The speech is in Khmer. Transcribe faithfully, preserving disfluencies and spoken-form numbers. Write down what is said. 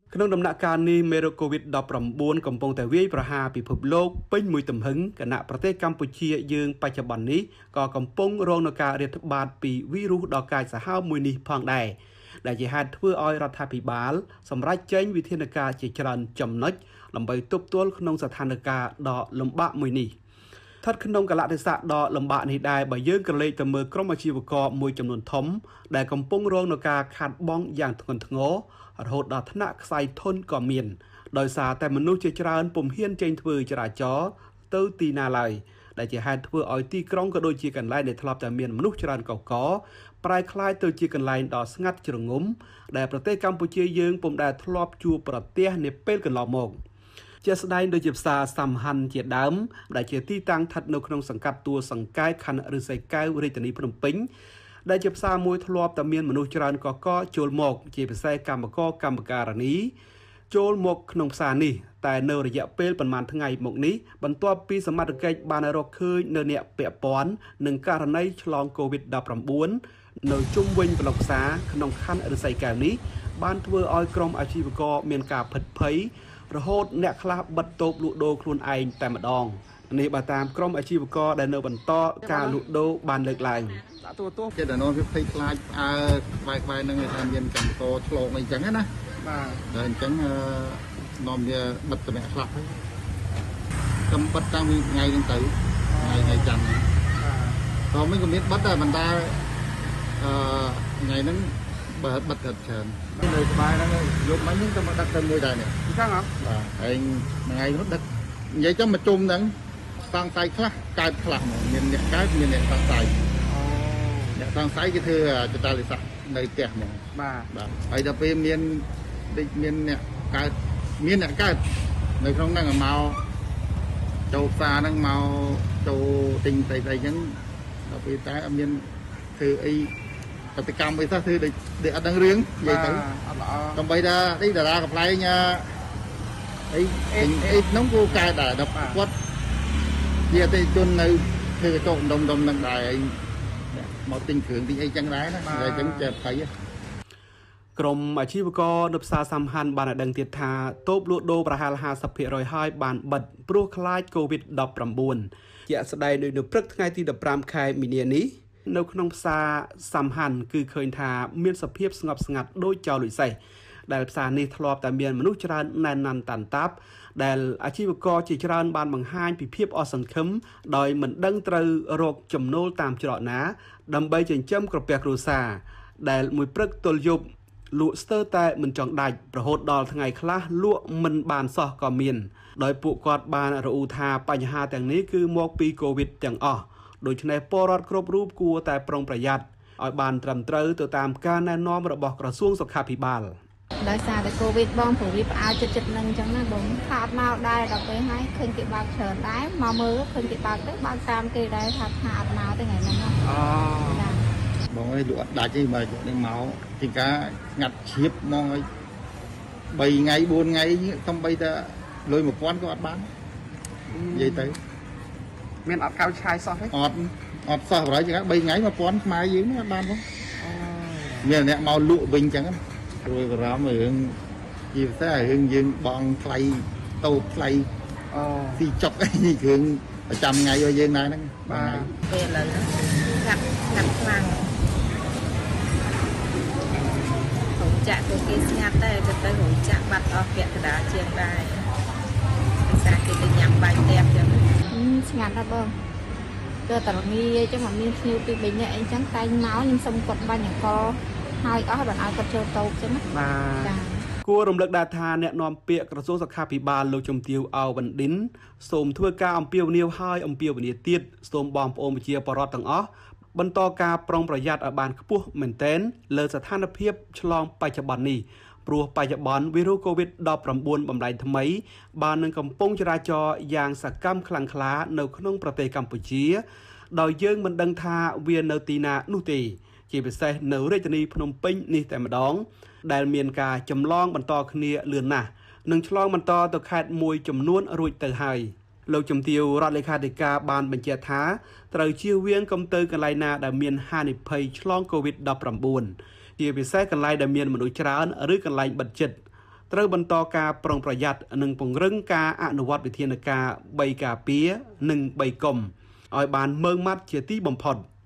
ក្នុងដំណាក់កាលនេះមេរោគ COVID ដប់ប្រាំបួន កំពុងតែវាយប្រហារពិភពលោកពេញមួយទំហឹងគណៈប្រទេសកម្ពុជាយើងបច្ចុប្បន្ននេះក៏កំពុងរងនឹងការរាតត្បាតពីវីរុសដ៏កាចសាហាវមួយនេះផងដែរដែលជាហេតុធ្វើឲ្យរដ្ឋាភិបាលសម្រេចចេញវិធានការជាច្រើនចំណុចដើម្បីទប់ទល់ក្នុងស្ថានភាពដ៏លំបាកមួយនេះស្ថិតក្នុងកលៈទេសៈដ៏លំបាកនេះដែរបើយើងក្រឡេកទៅមើលក្រុមអាជីវករមួយចំនួនធំដែលកំពុងរងនឹងការខាតបង់យ៉ាងធ្ងន់ធ្ងររហូតដល់ថ្នាក់ខ្សែធនក៏មានដោយសារតែមនុស្សជាច្រើនពុំហ៊ានចេញធ្វើចរាចរណ៍ទៅទីណាឡើយដែលជាហេតុធ្វើឲ្យទីក្រុងក៏ដូចជាកន្លែងដែលធ្លាប់តែមានមនុស្សច្រើនកកកប្រែក្លាយទៅជាកន្លែងដ៏ស្ងាត់ជ្រងំដែលប្រទេសកម្ពុជាយើងពុំដែលធ្លាប់ជួបប្រទះនាពេលកន្លងមកជាស្ដែងដូចជាផ្សារសំហាន់ជាដើមដែលជាទីតាំងស្ថិតនៅក្នុងសង្កាត់ទួលសង្កែខណ្ឌឫស្សីកែវរាជធានីភ្នំពេញដែលជាផ្សារមួយធ្លាប់តែមានមនុស្សច្រើនកកកចូលមកជាពិសេសកម្មករកម្មការិនីចូលមកក្នុងផ្សារនេះតែនៅរយៈពេលប្រមាណថ្ងៃមកនេះបន្ទាប់ពីសមត្ថកិច្ចបានរកឃើញនៅអ្នកពាក់ព័ន្ធនឹងករណីឆ្លង COVID ដប់ប្រាំបួន នៅជុំវិញប្លុកផ្សារក្នុងខណ្ឌឫស្សីកែវនេះបានធ្វើឲ្យក្រុមអាជីវករមានការភិតភ័យរហូតអ្នកខ្លះបិទតូបលក់ដូរខ្លួនឯងតែម្ដងនេះបើតាមក្រុមអាជីវករដែលនៅបន្តការលក់ដូរបានលើកឡើងដាក់ទូទូគេដល់នោះវាភ័យខ្លាចអើក្បែរក្បែរនឹងថាមានកម្មករឆ្លងអីចឹងណាបាទតែអញ្ចឹងនាំវាបិទតម្រាក់ខ្លះទៅកំបិទតាំងពីថ្ងៃហ្នឹងទៅថ្ងៃថ្ងៃច័ន្ទហ្នឹងបាទក៏មិនក៏មានបិទដែរបណ្ដាអឺថ្ងៃហ្នឹងបើបិទកាត់ច្រើននៅក្បែរហ្នឹងយប់មិញហ្នឹងទៅមកដឹកទៅមួយដែរនេះអញ្ចឹងហ៎បាទហើយថ្ងៃនោះដឹកនិយាយទៅមកជុំហ្នឹងសង្ស័យខ្លះកើតខ្លះមកមានអ្នកកើតមានអ្នកសង្ស័យអូអ្នកសង្ស័យគេធ្វើចតាលិស័កនៅផ្ទះមកបាទបាទហើយដល់ពេលមានដូចមានអ្នកកើតមានអ្នកកើតនៅក្នុងហ្នឹងមកចូលផ្សារហ្នឹងមកចូលទិញស្អីស្អីហ្នឹងដល់ពេលតែអត់មានធ្វើអីកតកម្មអីសោះធ្វើដូចដូចអត់ដឹងរឿងនិយាយទៅអត់ល្អដើម្បីថាអីតារាកំ pl ែងអីអីអីហ្នឹងគូកែដែរដល់គាត់វាអតិជននៅធ្វើកញ្ចក់ដុំដុំនឹងដែរអីមកទិញគ្រឿងទិញអីចឹងដែរណាតែអញ្ចឹងចេះភ័យក្រុមអាជីវករនៅផ្សារសំហាន់បានឲ្យដឹងទៀតថាតូបលក់ដូរប្រហែល ห้าสิบភាគរយ ហើយបានបិទព្រោះខ្លាច COVID ដប់ប្រាំបួន ជាក់ស្ដែងនៅនៅព្រឹកថ្ងៃទីដប់ប្រាំខែមីនានេះនៅក្នុងផ្សារសំហាន់គឺឃើញថាមានសភាពស្ងប់ស្ងាត់ដូចចោលលុយសេះដែលផ្សារនេះធ្លាប់តែមានមនុស្សច្រើនណែនណាន់តាន់តាប់ដែលអាជីវករជាច្រើនបានបង្ហាញពីភាពអស់សង្ឃឹមដោយមិនដឹងត្រូវរកចំណូលតាមច្រកណាដើម្បីចិញ្ចឹមក្រពះគ្រួសារដែលមួយព្រឹកទល់យប់លក់ស្ទើរតែមិនចង់ដាច់រហូតដល់ថ្ងៃខ្លះលក់មិនបានសោះក៏មានដោយពួកគាត់បានរអ៊ូថាបញ្ហាទាំងនេះគឺមកពី COVID ទាំងអស់ដូច្នេះពលរដ្ឋគ្រប់រូបគួរតែប្រុងប្រយ័ត្នឲ្យបានត្រឹមត្រូវទៅតាមការណែនាំរបស់ក្រសួងសុខាភិបាលដោយសារតែ COVID បងព្រោះវាផ្អើលចិត្តចិត្តនឹងអញ្ចឹងណាបងថាអត់មកដែរដល់ពេលហើយឃើញគេបើកច្រើនដែរមកមើលឃើញគេបើកទៅបើកតាមគេដែរថាថាអត់មកទេថ្ងៃហ្នឹងណាអូបងអើយលក់អត់ដាច់ទេបើនឹងមកជាការស្ងាត់ឈៀបហ្មងអើយ3ថ្ងៃ4ថ្ងៃសំបីតែលុយ một nghìn ក៏អត់បាននិយាយទៅមានអត់កៅឆាយសោះទេអត់អត់សោះបរិយាកាស3ថ្ងៃ một nghìn ខ្មែរយើងអត់បានផងមានអ្នកមកលក់វិញអញ្ចឹងព្រោះបារម្ភរឿងជាពិសេសរឿងយើងបងថ្លៃតូបថ្លៃអូទីចុកអីគ្រឿងប្រចាំថ្ងៃឲ្យយើងដែរហ្នឹងបាទពេលឥឡូវហ្នឹងកាត់កាត់ខ្លាំងហូបចាក់ទៅគេស្ងាត់តែទៅទៅហូបចាក់បាត់អស់ពាក់កណ្ដាលជាងដែរភាសាគេទៅញ៉ាំបាយផ្ទះអញ្ចឹងស្ងាត់ណាស់បងគឺតរងាអញ្ចឹងមកមានភ្ញៀវពីរបីនាក់អីចឹងតែងមកខ្ញុំសុំគាត់បាញ់អង្គហើយអស់បានឲ្យគាត់ចូលតូបចឹងណាបាទគួររំលឹកដែរថាអ្នកនាំពាក្យក្រសួងសុខាភិបាលលោកជំទាវអោវណ្ឌិនសូមធ្វើការអំពាវនាវឲ្យអំពាវនាវទៀតសូមបងប្អូនប្រជាពលរដ្ឋទាំងអស់បន្តការប្រុងប្រយ័ត្នឲ្យបានខ្ពស់មែនទែនលើស្ថានភាពឆ្លងបច្ចុប្បន្ននេះព្រោះបច្ចុប្បន្នវីរុស COVID ដប់ប្រាំបួន បំលែងថ្មីបាននឹងកំពុងចរាចរយ៉ាងសកម្មខ្លាំងក្លានៅក្នុងប្រទេសកម្ពុជាដោយយើងមិនដឹងថាវានៅទីណានោះទេជាពិសេសនៅរាជធានីភ្នំពេញនេះតែម្ដងដែលមានការចម្លងបន្តគ្នាលឿនណាស់និងឆ្លងបន្តទៅខេត្តមួយចំនួនរួចទៅហើយលោកជំទាវរដ្ឋលេខាធិការបានបញ្ជាក់ថាត្រូវជៀសវាងកុំទៅកន្លែងណាដែលមានហានិភ័យឆ្លង COVID ដប់ប្រាំបួន ជាពិសេសកន្លែងដែលមានមនុស្សច្រើនឬកន្លែងបិទជិតត្រូវបន្តការប្រុងប្រយ័ត្ននិងពង្រឹងការអនុវត្តវិធានការបីការពារនិងបីកុំឲ្យបានម៉ឺងម៉ាត់ជាទីបំផុត។